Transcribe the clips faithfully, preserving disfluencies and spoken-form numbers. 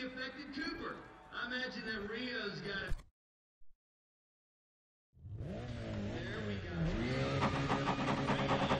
affected Cooper. I imagine that Rio's got it. There we go.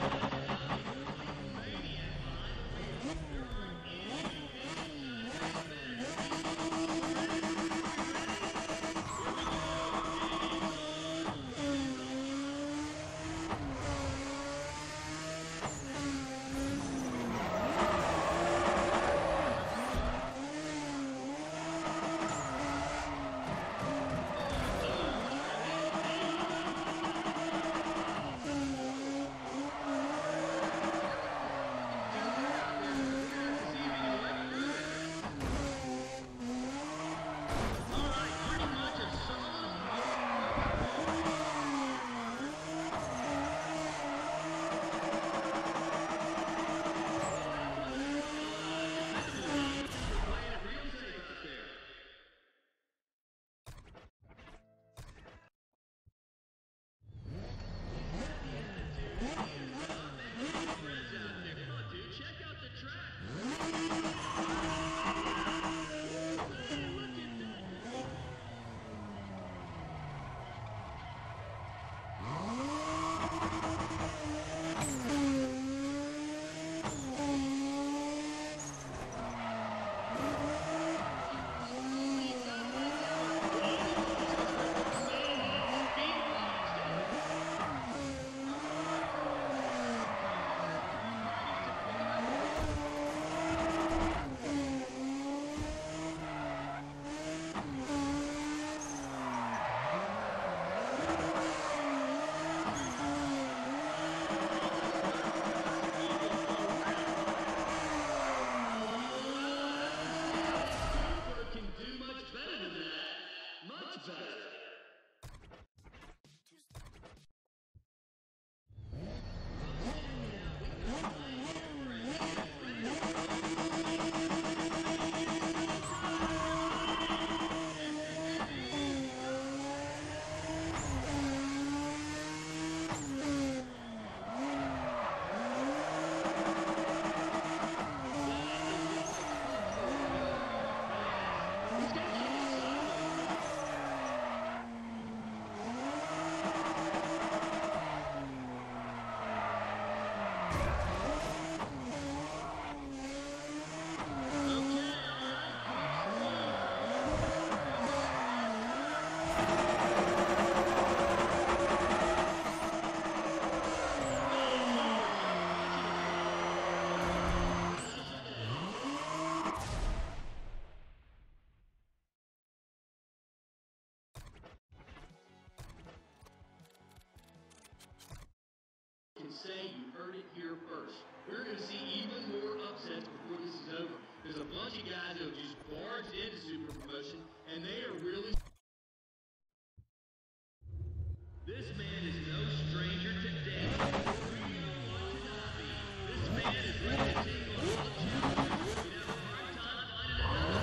Say you heard it here first. We're going to see even more upsets before this is over. There's a bunch of guys that have just barged into Super Promotion, and they are really... This man is no stranger to danger. Rio Watanabe. This man is ready to take on all the challenges. You have a hard time finding another.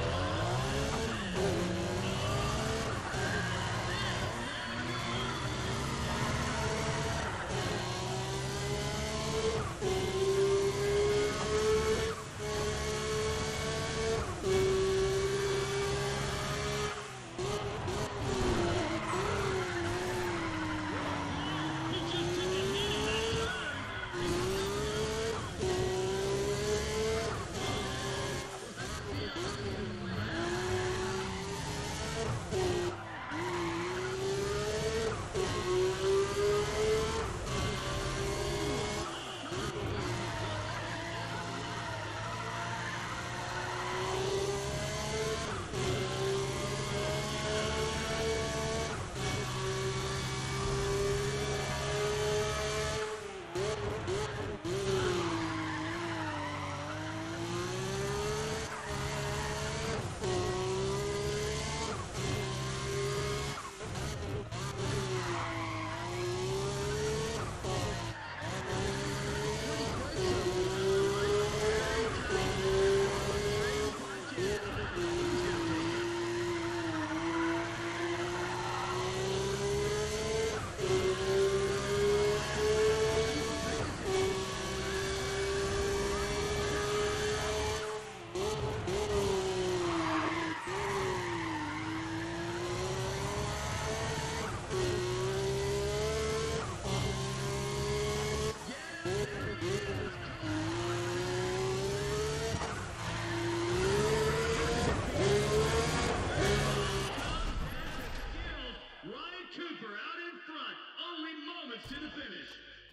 to the finish.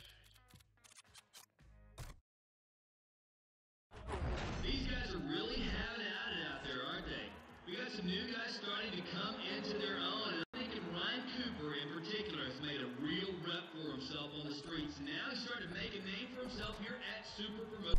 These guys are really having it at it out there, aren't they? We got some new guys starting to come into their own, and I'm thinking Ryan Cooper in particular has made a real rep for himself on the streets. Now he's starting to make a name for himself here at Super Promotion.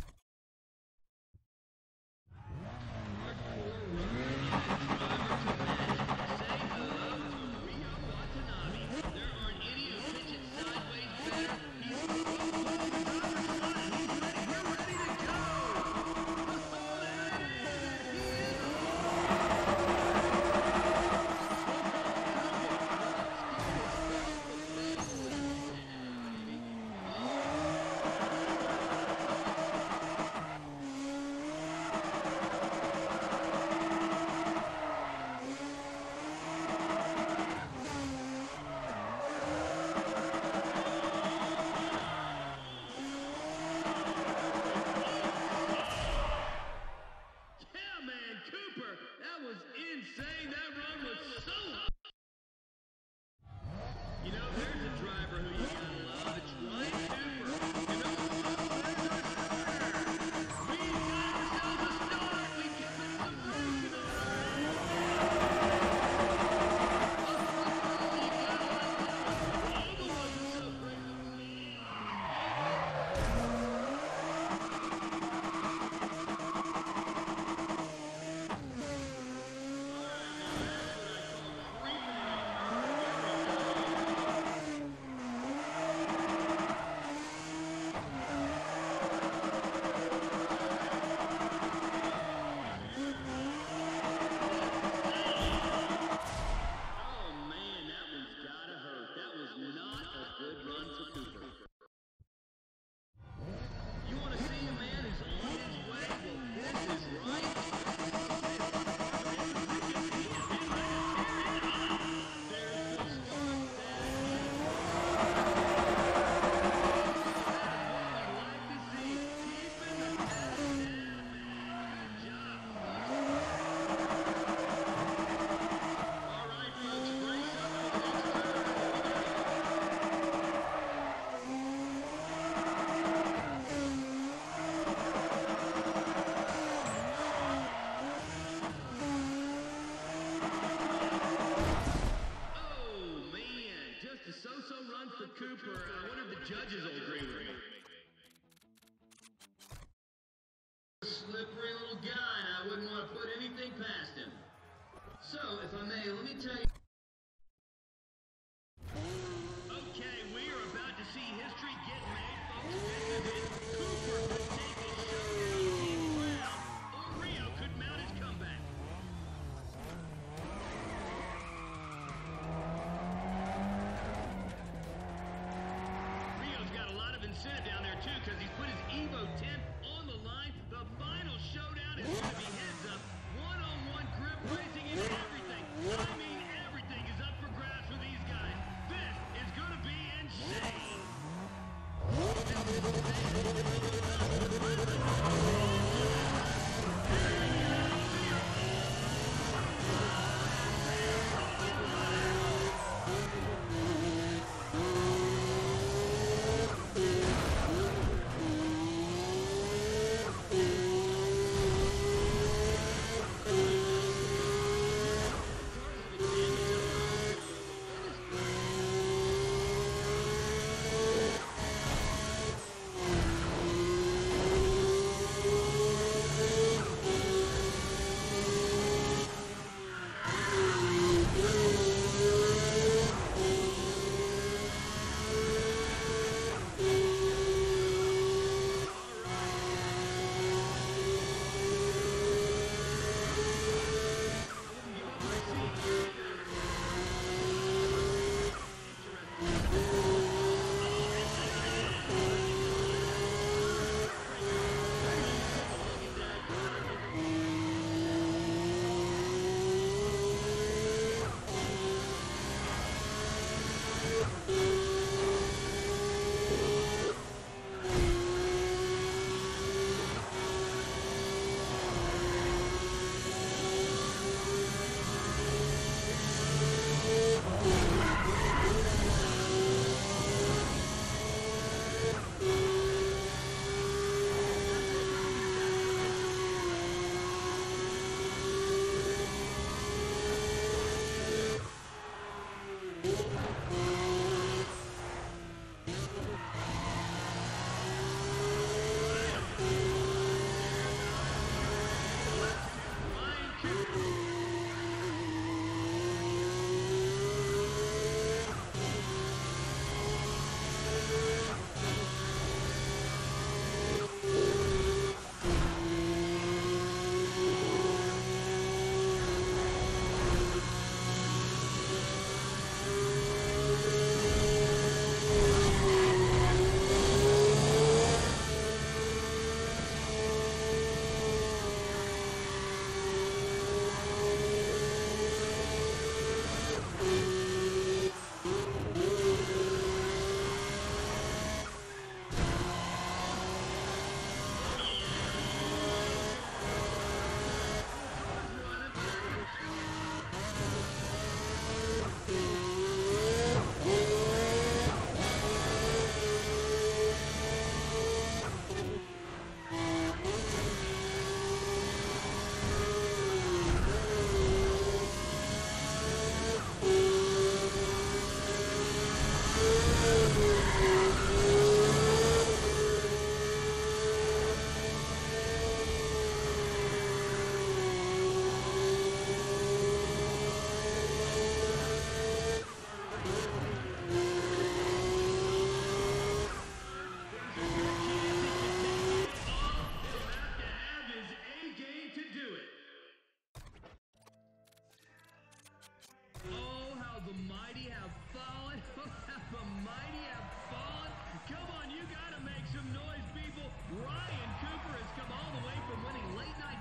Cooper, I wonder if the judges will agree with me. Slippery little guy, and I wouldn't want to put anything past him. So, if I may, let me tell you... Okay, we are about to see history get made, folks. This is it. Cooper could take a showdown team crown, or Rio could mount his comeback. Rio's got a lot of incentive down there, too, because he's put his Evo ten on the line. The final showdown is going to be heads up. One-on-one grip racing and everything. I mean, everything is up for grabs for these guys. This is going to be insane. mighty have fallen. Come on, you got to make some noise, people. Ryan Cooper has come all the way from winning late night